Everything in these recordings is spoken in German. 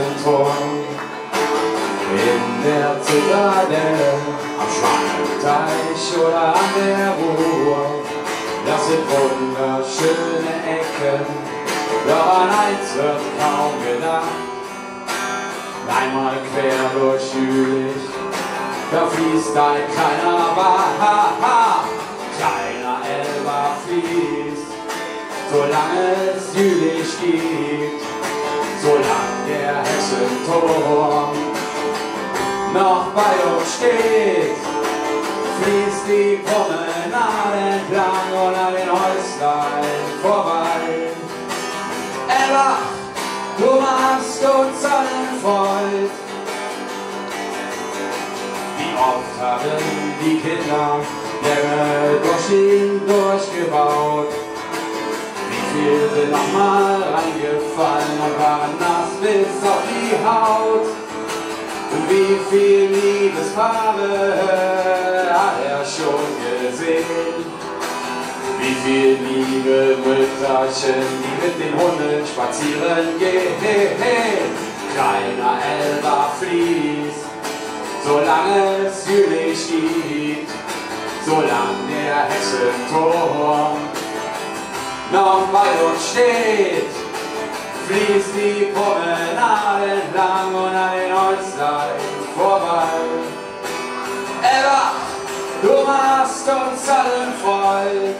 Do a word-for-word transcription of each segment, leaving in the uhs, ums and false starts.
Hessenturm. In der Zitadelle, am Schwanenteich oder an der Ruhr, das sind wunderschöne Ecken, doch an eins wird kaum gedacht. Einmal quer durch Jülich, da fließt ein kleiner Bach, kleiner Elber fließt, solange es Jülich gibt, solange der Hessenturm noch bei uns steht, fließt die Promenade entlang und an den Häuslein vorbei. Elba, du machst uns allen Freud. Wie oft haben die Kinder Dämme durch ihn durchgebaut? Wie viel sind nochmal reingefallen und waren nass bis auf die Haut? Und wie viel Liebespaare hat er schon gesehen? Wie viel liebe Mütterchen, die mit den Hunden spazieren gehen? Kleiner Elba fließt, solange es Jülich gibt, solange der Hessenturm noch bei uns steht, fließt die Promenade entlang und an den Häuslein vorbei. Elba, du machst uns allen Freud.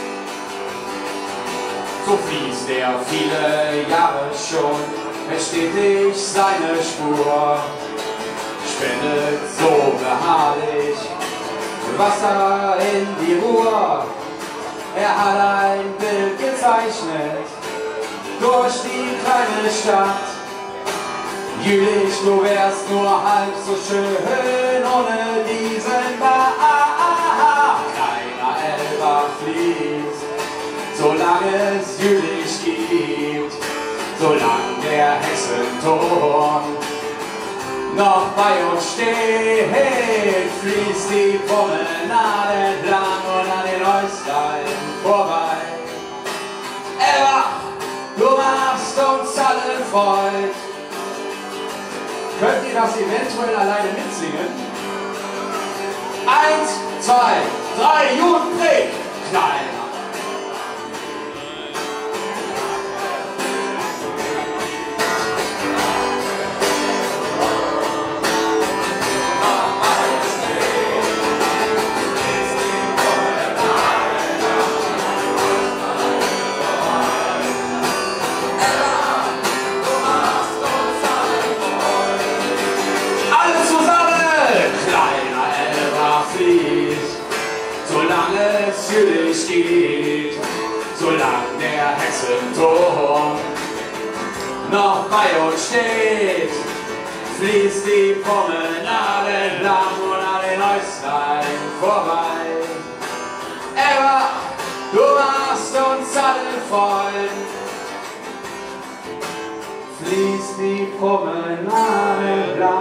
So fließt er viele Jahre schon, es stetig seine Spur, spendet so beharrlich Wasser in die Ruhr. Er hat ein Bild gezeichnet durch die kleine Stadt. Jülich, du wärst nur halb so schön ohne diesen Bach. Kleiner Elba fließt, solange es Jülich gibt, solange der Hessenturm noch bei uns steht, fließt die Promenade entlang und an den Häuslein vorbei. Elba, du machst uns allen Freud. Könnt ihr das eventuell alleine mitsingen? Eins, zwei, drei, Judenblick, kleiner. Solange es Jülich gibt, solange der Hessenturm noch bei uns steht, fließt die Promenade entlang und an den Häuslein vorbei. Elba, du machst uns allen Freund, fließt die Promenade entlang.